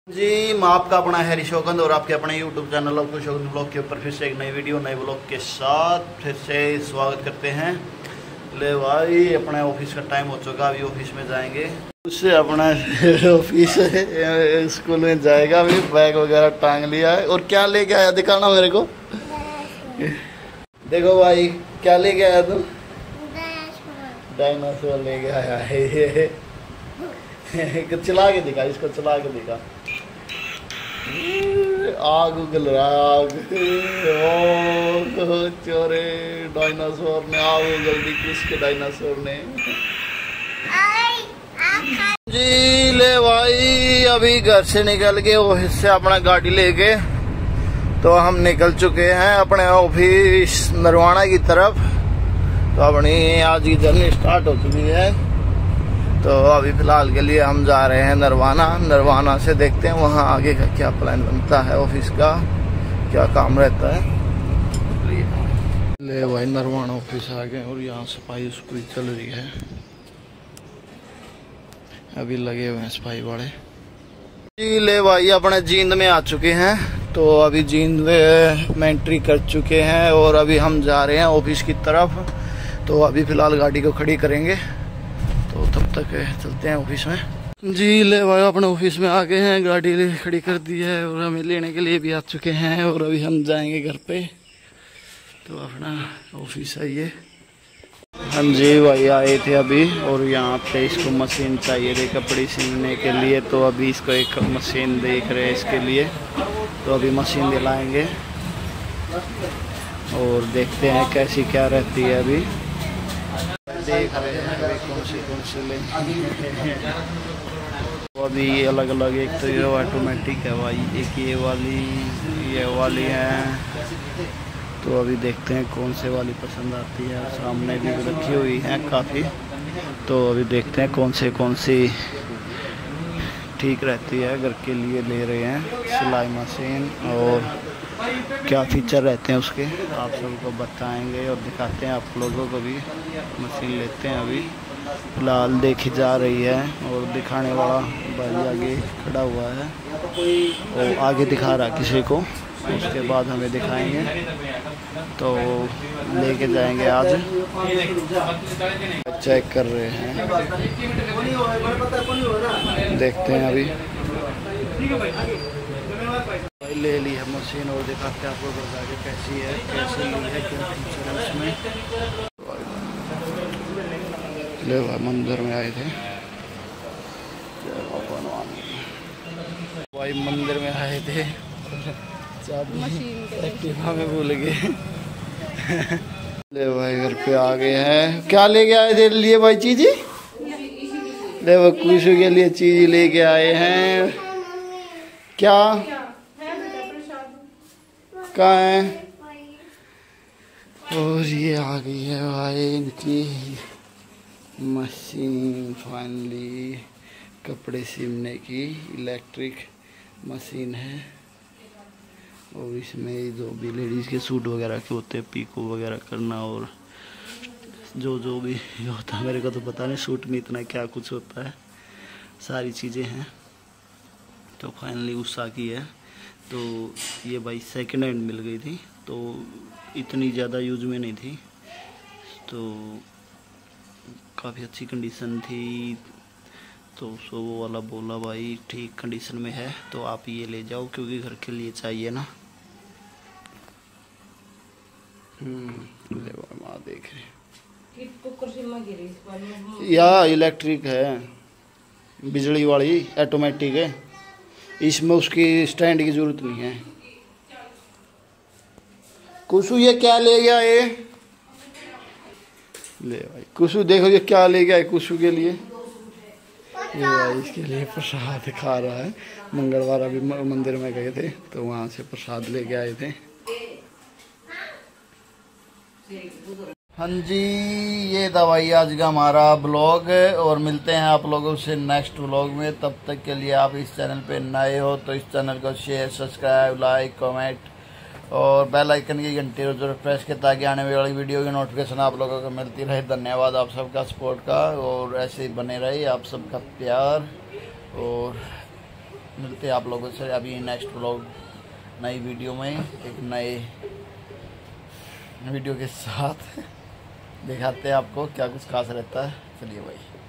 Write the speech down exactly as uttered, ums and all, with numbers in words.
जी मैं आपका अपना हैरी शौकंद और आपके अपने यूट्यूब चैनल आपको शौकंद ब्लॉग के ऊपर फिर से एक नई वीडियो नए ब्लॉग के साथ फिर से स्वागत करते हैं। ले भाई अपने ऑफिस का टाइम हो चुका, अभी ऑफिस में जाएंगे। उससे अपना ऑफिस स्कूल में जाएगा, अभी बैग वगैरह टांग लिया है। और क्या लेके आया दिखाना मेरे को। देखो भाई क्या लेके आया तुम? डायनासोर लेके आया है। चला के दिखा, इसको चला के दिखा। आग उगल रहा, आग। ओ चोरे डायनासोर ने आग उगल दी, किसके डायनासोर ने। जी ले भाई अभी घर से निकल के ऑफिस से अपना गाड़ी लेके तो हम निकल चुके हैं अपने ऑफिस नरवाना की तरफ। तो अपनी आज की जर्नी स्टार्ट हो चुकी है। तो अभी फिलहाल के लिए हम जा रहे हैं नरवाना। नरवाना से देखते हैं वहाँ आगे का क्या प्लान बनता है, ऑफिस का क्या काम रहता है। ले भाई नरवाना ऑफिस आ गए और यहाँ सफाई उसकी चल रही है, अभी लगे हुए हैं सफाई वाले। जी ले भाई अपने जींद में आ चुके हैं। तो अभी जींद में एंट्री कर चुके हैं और अभी हम जा रहे हैं ऑफिस की तरफ। तो अभी फिलहाल गाड़ी को खड़ी करेंगे, तो तब तक चलते हैं ऑफिस में। जी ले भाई अपने ऑफिस में आ गए हैं, गाड़ी खड़ी कर दी है और हमें लेने के लिए भी आ चुके हैं और अभी हम जाएंगे घर पे। तो अपना ऑफिस है ये। हाँ जी भाई आए थे अभी और यहाँ पे इसको मशीन चाहिए थी कपड़े सिलने के लिए। तो अभी इसको एक मशीन देख रहे हैं इसके लिए, तो अभी मशीन दिलाएंगे और देखते हैं कैसी क्या रहती है। अभी देख रहे हैं कौन सी कौन सी लेंगे। तो अभी ये अलग अलग, एक तो ये ऑटोमेटिक है भाई, एक ये वाली ये वाली है। तो अभी देखते हैं कौन से वाली पसंद आती है। सामने भी रखी हुई है काफ़ी, तो अभी देखते हैं कौन से कौन सी ठीक रहती है। घर के लिए ले रहे हैं सिलाई मशीन और क्या फीचर रहते हैं उसके आप सबको बताएंगे और दिखाते हैं आप लोगों को भी। मशीन लेते हैं अभी फिलहाल देखी जा रही है और दिखाने वाला भाई आगे खड़ा हुआ है और आगे दिखा रहा किसी को, उसके बाद हमें दिखाएंगे। तो लेके जाएंगे आज, चेक कर रहे हैं, देखते हैं अभी। ले ली है मशीन और दिखाते हैं आपको जाके कैसी है, कैसी ली है, क्या फीचर है उसमें। ले भाई मंदिर में आए थे भाई, मंदिर में आए थे एक्टिवा में भूल गए। ले भाई घर पे आ गए हैं। क्या लेके आए थे लिए भाई चीज़? ले भाई खुशू के लिए चीज़ लेके आए हैं। क्या कहाँ है? और ये आ गई है भाई इनकी मशीन फाइनली, कपड़े सिलने की इलेक्ट्रिक मशीन है। और इसमें जो भी लेडीज़ के सूट वगैरह के होते हैं, पीको वगैरह करना और जो जो भी होता है, मेरे को तो पता नहीं सूट में इतना क्या कुछ होता है, सारी चीज़ें हैं। तो फाइनली उषा की है। तो ये भाई सेकंड हैंड मिल गई थी, तो इतनी ज़्यादा यूज में नहीं थी, तो काफ़ी अच्छी कंडीशन थी। तो सो वो वाला बोला भाई ठीक कंडीशन में है तो आप ये ले जाओ क्योंकि घर के लिए चाहिए ना। हम्म ले माँ देख रहे या इलेक्ट्रिक है, बिजली वाली ऑटोमेटिक है, इसमें उसकी स्टैंड की जरूरत नहीं है। कुसु ये क्या ले गया ये? ले भाई कुसु देखो ये क्या ले गया है कुसु के लिए। ये भाई इसके लिए प्रसाद खा रहा है। मंगलवार अभी मंदिर में गए थे तो वहाँ से प्रसाद लेके आए थे। हाँ जी ये दवाई आज का हमारा ब्लॉग और मिलते हैं आप लोगों से नेक्स्ट ब्लॉग में। तब तक के लिए आप इस चैनल पे नए हो तो इस चैनल को शेयर सब्सक्राइब लाइक कमेंट और बेल आइकन की घंटी को जरूर प्रेस के ताकि आने वाली वीडियो की नोटिफिकेशन आप लोगों को मिलती रहे। धन्यवाद आप सबका सपोर्ट का और ऐसे ही बने रहे आप सबका प्यार और मिलते हैं आप लोगों से अभी नेक्स्ट व्लॉग नई वीडियो में, एक नए वीडियो के साथ दिखाते हैं आपको क्या कुछ खास रहता है। चलिए भाई।